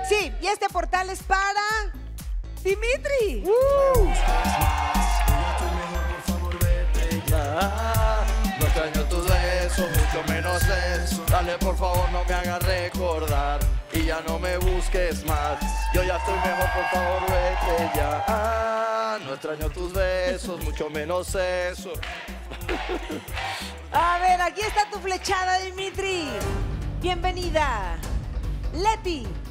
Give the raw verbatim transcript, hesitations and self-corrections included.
Sí, y este portal es para Dimitri. Uh. No extraño tus besos, mucho menos eso. Dale, por favor, no me hagas recordar y ya no me busques más. Yo ya estoy mejor, por favor, vete ya. Ah, no extraño tus besos, mucho menos eso. A ver, aquí está tu flechada, Dimitri. Bienvenida, Leti.